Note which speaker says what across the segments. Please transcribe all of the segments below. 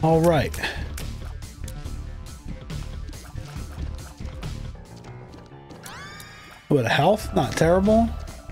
Speaker 1: All right. A bit of health, not terrible.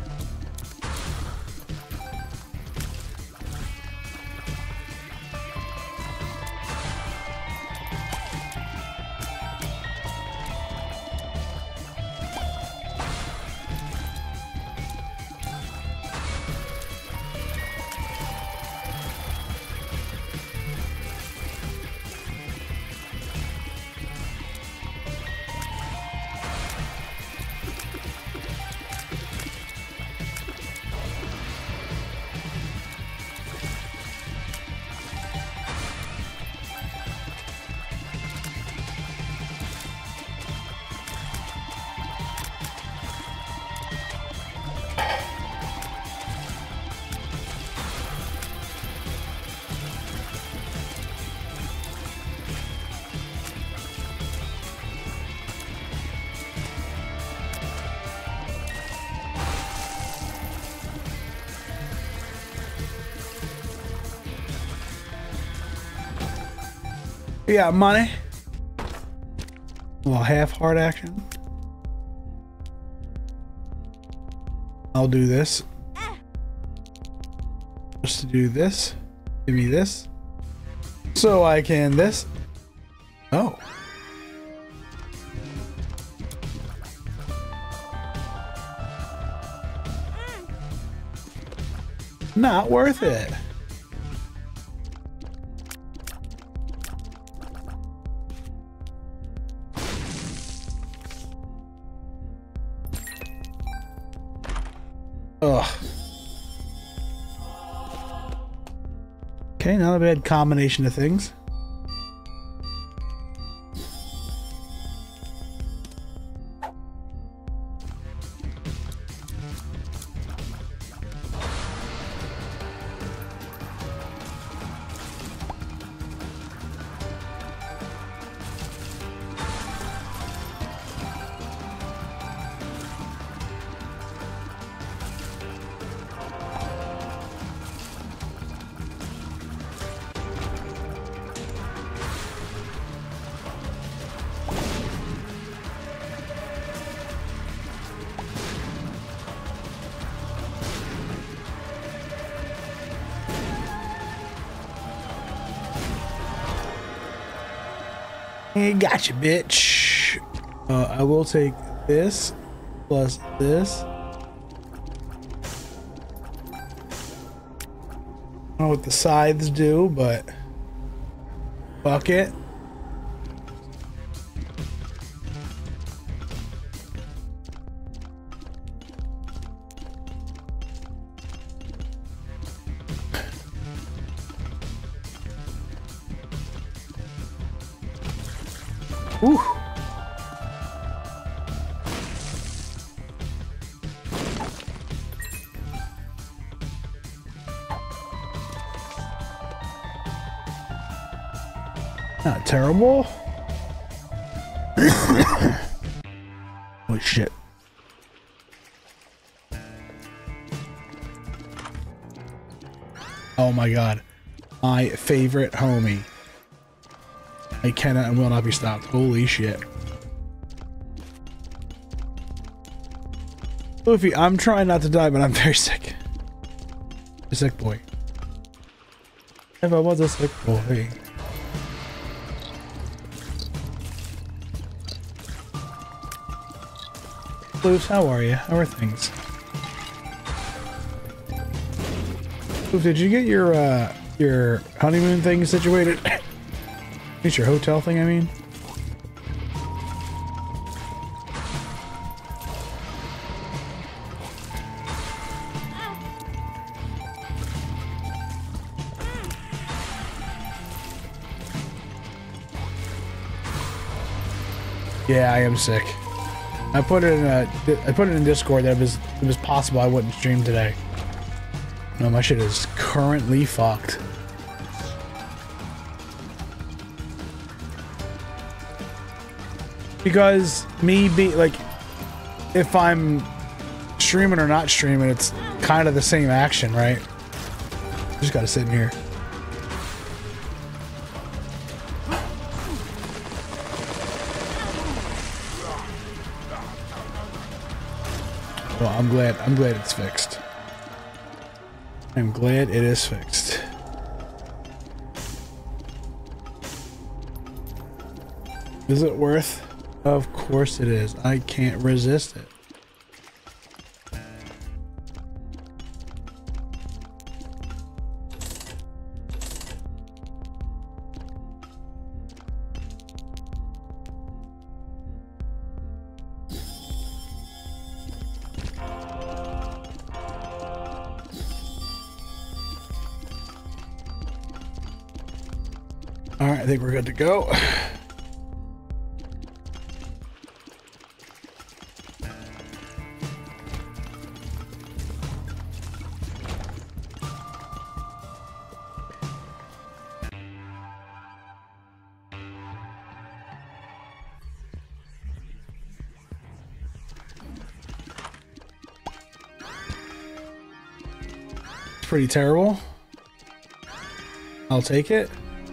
Speaker 1: Yeah, money. Well, half heart action. I'll do this. Just to do this. Give me this. So I can this. Oh. Not worth it. Ugh. Okay, not a bad combination of things. Hey, gotcha, bitch. I will take this plus this. I don't know what the scythes do, but fuck it. Whew. Not terrible. Holy shit. Oh my god. My favorite homie. I cannot and will not be stopped. Holy shit. Luffy, I'm trying not to die, but I'm very sick. A sick boy. If I was a sick boy. Luffy, how are you? How are things? Luffy, did you get your honeymoon thing situated? It's your hotel thing, I mean. Yeah, I am sick. I put it in Discord that it was possible I wouldn't stream today. No, my shit is currently fucked. Because if I'm streaming or not streaming, it's kind of the same action, right? Just gotta sit in here. Well, I'm glad it's fixed. I'm glad it is fixed. Is it worth? Of course it is. I can't resist it. All right, I think we're good to go. Pretty terrible. I'll take it.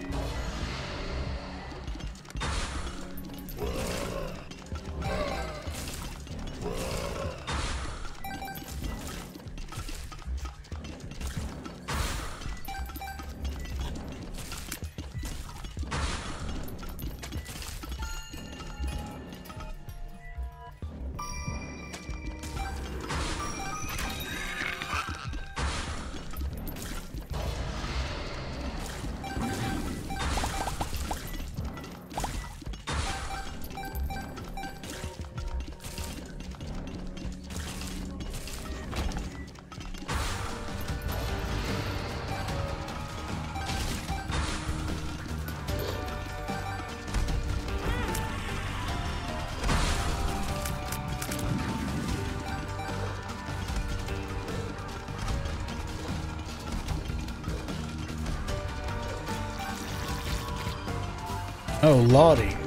Speaker 1: Oh, lordy.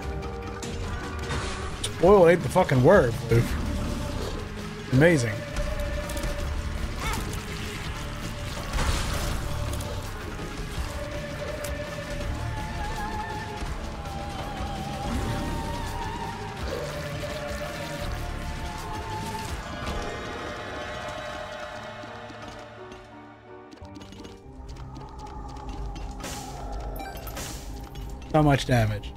Speaker 1: Spoil ain't the fucking word, dude. Amazing. How much damage?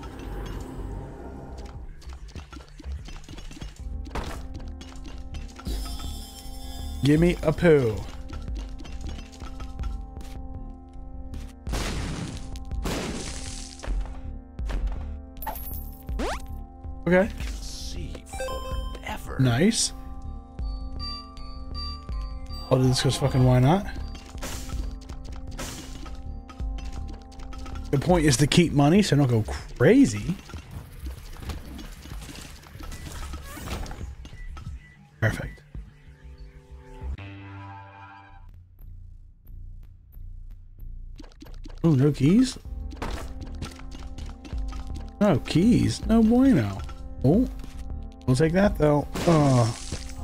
Speaker 1: Give me a poo. Okay.
Speaker 2: See forever.
Speaker 1: Nice. I'll do this because fucking why not? The point is to keep money so don't go crazy. Perfect. Oh, no keys? No keys. No bueno. Oh, we'll take that though. Oh.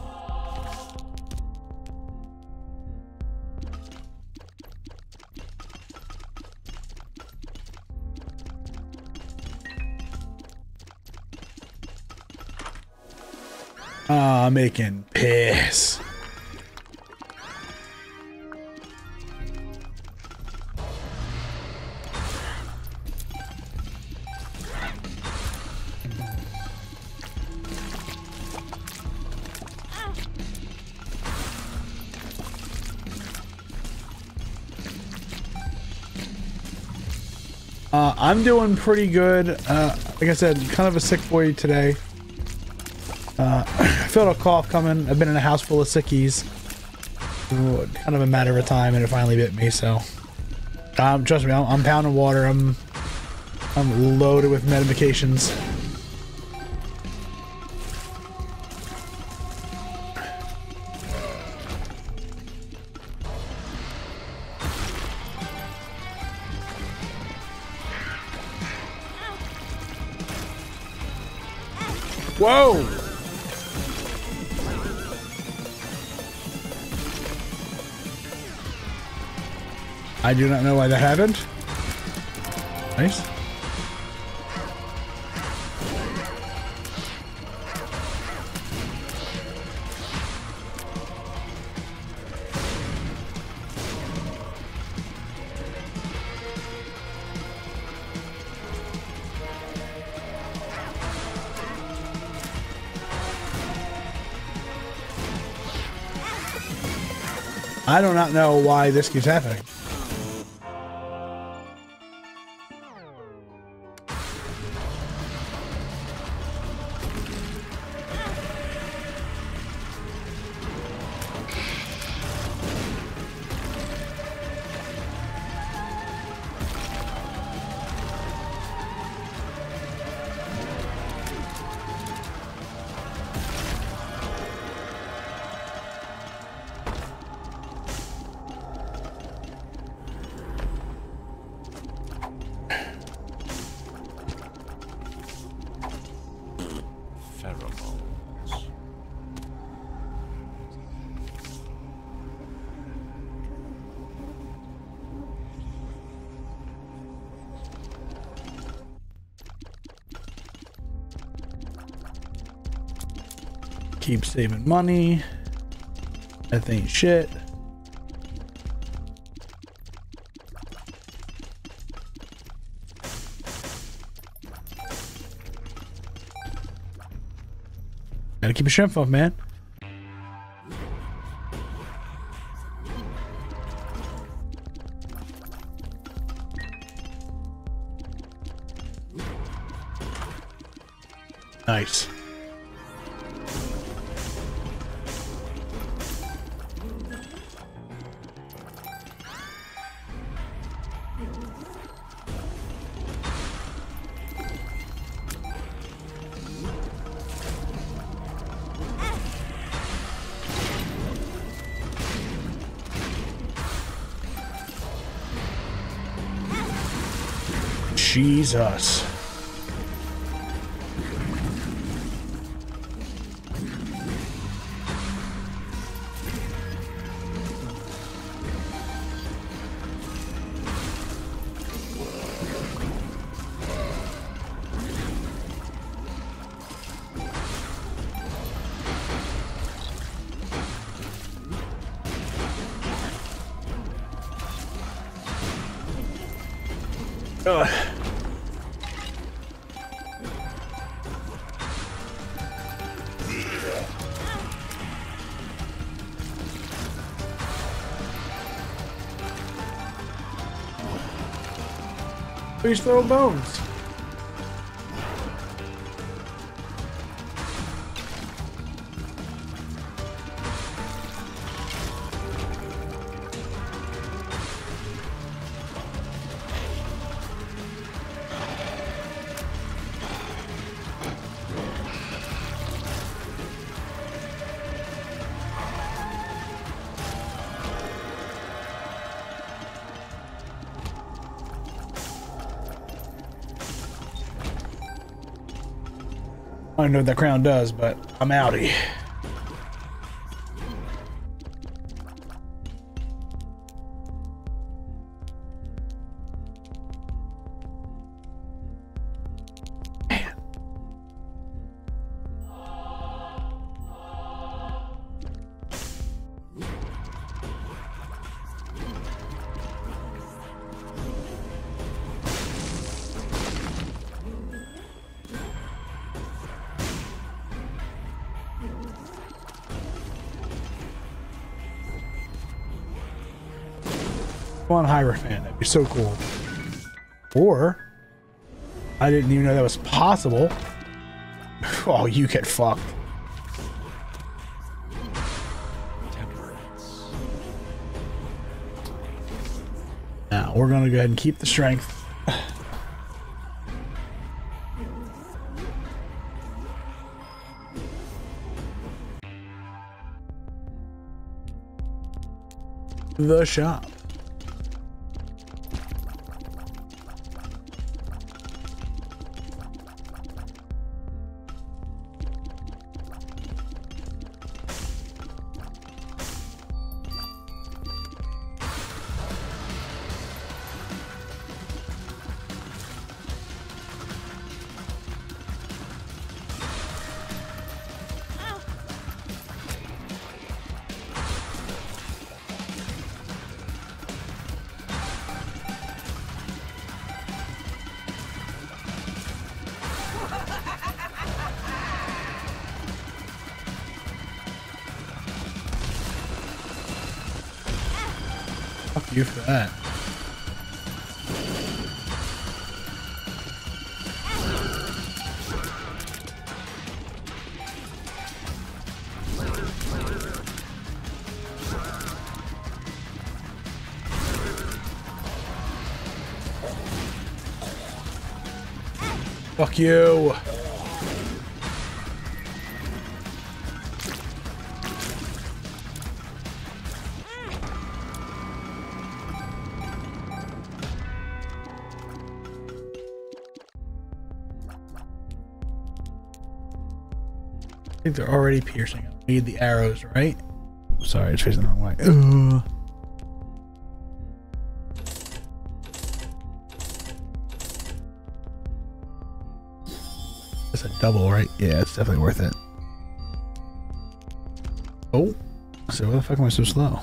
Speaker 1: Ah, making piss. I'm doing pretty good. Like I said, kind of a sick boy today. I felt a cough coming. I've been in a house full of sickies. Ooh, kind of a matter of time, and it finally bit me. So, trust me, I'm pounding water. I'm loaded with medications. Whoa! I do not know why that happened. Nice. I do not know why this keeps happening.
Speaker 2: Pheromones.
Speaker 1: Keep saving money. That ain't shit. Gotta keep your shrimp up, man. Nice. Jesus. Ugh. Please throw bones. I don't know what that crown does, but I'm outie. Man. Come on, Hierophant. That'd be so cool. Or, I didn't even know that was possible. Oh, you get fucked.
Speaker 2: Temperance.
Speaker 1: Now, we're gonna go ahead and keep the strength. The shop. Fuck you for that. Fuck you. I think they're already piercing. I need the arrows, right? Sorry, it's facing the wrong way. That's a double, right? Yeah, it's definitely worth it. Oh, so why the fuck am I so slow?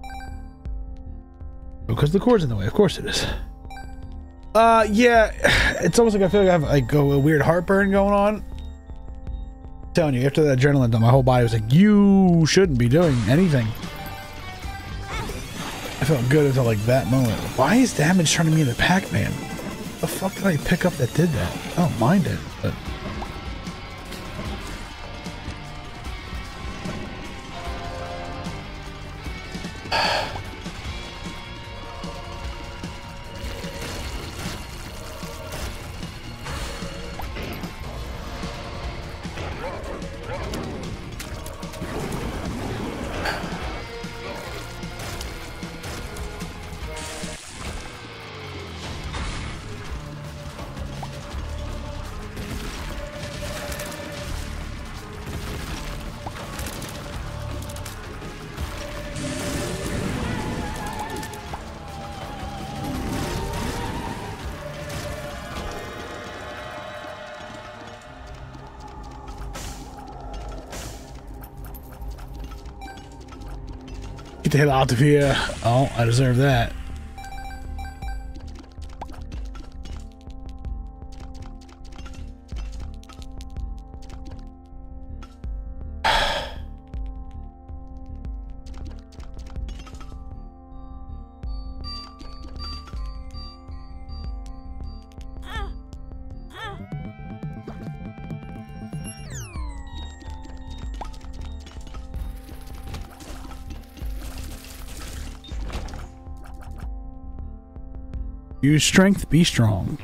Speaker 1: Because the cord's in the way. Of course it is. Yeah, it's almost like I feel like I have like a weird heartburn going on. I'm telling you, after that adrenaline dump, my whole body was like, you shouldn't be doing anything. I felt good until like that moment. Why is damage turning me into Pac-Man? What the fuck did I pick up that did that? I don't mind it, but... Get the hell out of here. Oh, I deserve that. Use strength, be strong.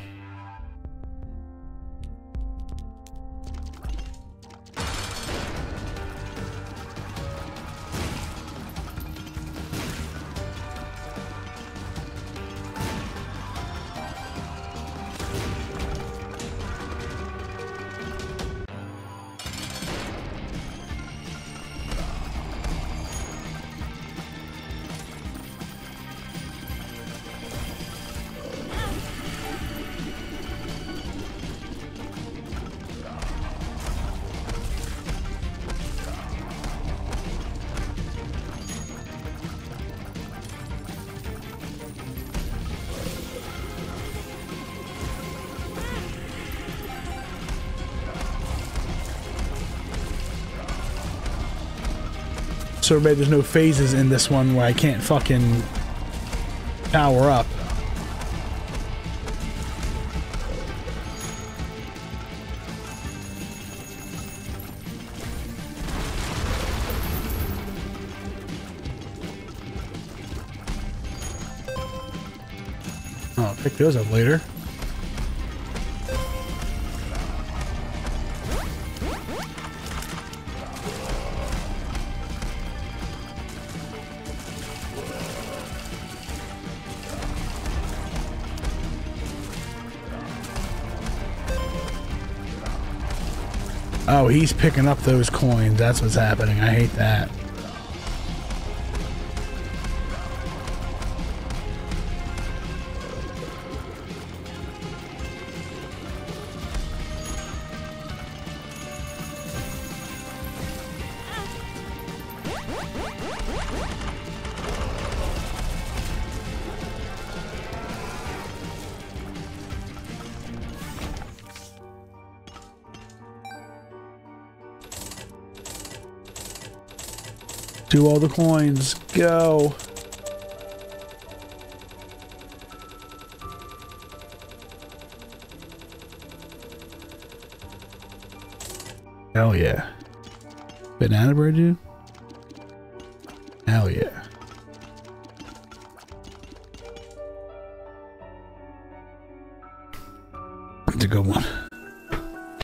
Speaker 1: So everybody, there's no phases in this one where I can't fucking power up. I'll pick those up later. Oh, he's picking up those coins. That's what's happening. I hate that. Do all the coins. Go. Hell yeah. Banana bread, dude? Hell yeah. It's a good one.